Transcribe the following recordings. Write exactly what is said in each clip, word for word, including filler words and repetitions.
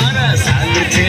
मारा साल छे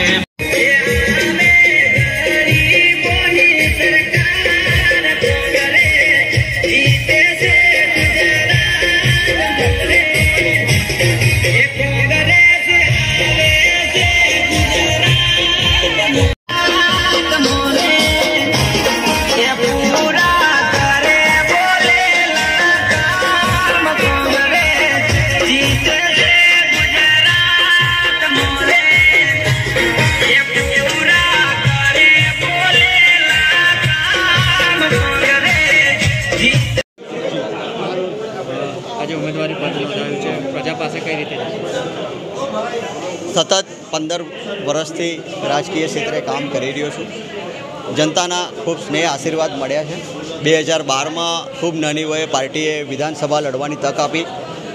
सतत पंदर वर्षथी राजकीय क्षेत्रे काम करी रह्यो छुं। जनताना खूब स्नेह आशीर्वाद मळ्या छे। बे हज़ार बार में खूब नानी वये पार्टीए विधानसभा लड़वानी तक आपी।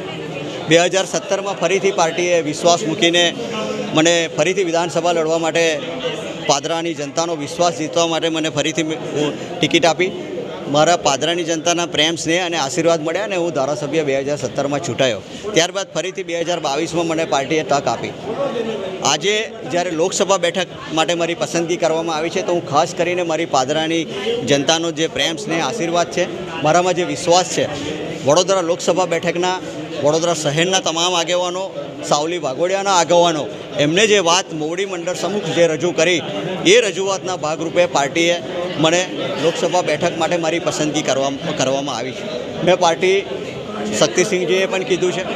बे हज़ार सत्तर में फरीथी पार्टीए विश्वास मूकीने मने फरीथी विधानसभा लड़वा माटे पादरानी जनतानो विश्वास जीतवा माटे मने फरीथी टिकिट आपी। मारा पादरानी जनताना प्रेम स्नेह और आशीर्वाद मळ्या ने हूँ धारासभ्य बे हज़ार सत्तर में चूंटायो। त्यारबाद फरीथी बे हज़ार बावीस में मने पार्टीए तक आपी। आजे ज्यारे लोकसभा बैठक माटे मारी पसंदगी करवामां आवी छे तो हूँ खास करीने मारी पादरानी जनतानो जे प्रेम स्नेह आशीर्वाद है, मारामां जे विश्वास है, वडोदरा लोकसभा बैठकना वडोदरा शहेरना तमाम आगेवानो, सावली वाघोडियाना आगेवानो एमने जे बात मोवडी मंडल सम्मुख जे रजू करी ए रजूआतना भागरूपे पार्टीए मने लोकसभा बैठक माटे मारी पसंदगी करवा करवामां आवी छे। मैं पार्टी शक्तिसिंहजीए पण कीधुं छे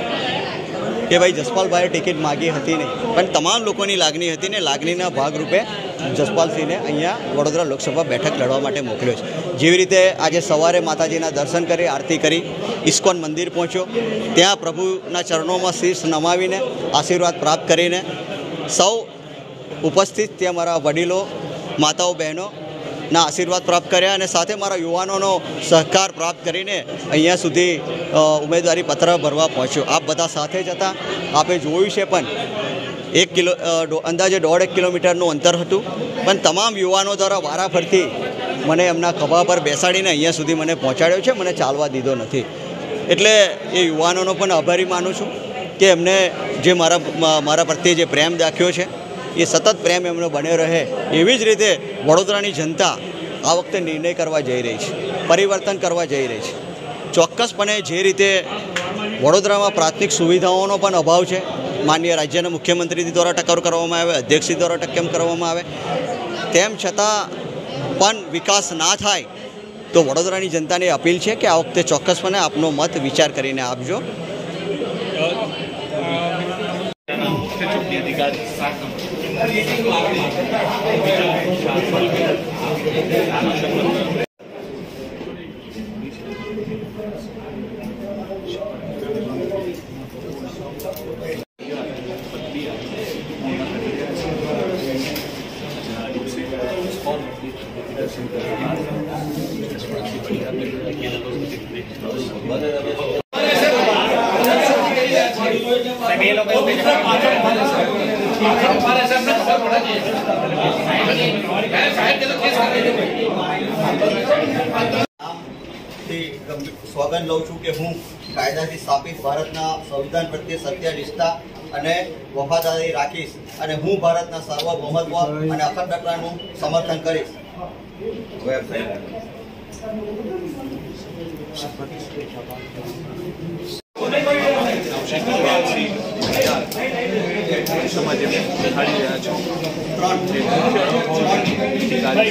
कि भाई जसपाल भाई टिकिट मांगी हती नहीं, पण तमाम लोकोनी लागणी हती ने लागणीना भागरूपे जसपाल सिंहने अहींया वडोदरा लोकसभा बैठक लड़वा माटे मोकल्यो छे। जेवी रीते आजे सवारे माताजीना दर्शन करी आरती करी इस्कोन मंदिर पहोंच्यो, त्यां प्रभुना चरणोमां शीश नमावीने आशीर्वाद प्राप्त करीने सौ उपस्थित त्यां मारा वडीलो माताओ बहनों ना आशीर्वाद प्राप्त कर्या अने साथे मारा युवानोनो सहकार प्राप्त करीने अहींया सुधी उमेदवारी पत्र भरवा पहोंच्यो। आप बधा साथे ज हता। आपे जोयुं छे पण एक किलो अंदाजे दौड़ एक किलोमीटरનું अंतर हतुं, पण तमाम युवानो द्वारा वाराफरती मने एमना खभा पर बेसाडीने अहींया सुधी मने पहोंचाड्यो छे, मने चालवा दीधो नथी। एटले ए युवानोनो पण आभारी मानुं छुं कि एमने जे मारा मारा प्रत्ये जे प्रेम दाख्यो छे ये सतत प्रेम एमनो बने रहे। एवी ज रीते वडोदरानी जनता आ वखते निर्णय करवा जई रही है, परिवर्तन करवा जई रही है। चोक्कसपणे जे रीते वडोदरामां प्राथमिक सुविधाओनो पण अभाव है, माननीय राज्यना मुख्यमंत्री द्वारा टकोर करवामां आवे, अध्यक्ष द्वारा टक्केम करवामां आवे, तेम छतां पण विकास ना थाय तो वडोदरानी जनताने अपील है कि आ वखते चोक्कसपणे आपनो मत विचार करीने आपजो। સ્વાગત લઉં છું કે હું કાયદાથી સ્થાપિત ભારતના સંવિધાન પ્રત્યે સત્ય નિષ્ઠા અને વફાદારી રાખીશ અને હું ભારતના સાર્વભૌમત્વ અને અખંડતાનું સમર્થન કરીશ। સમાજને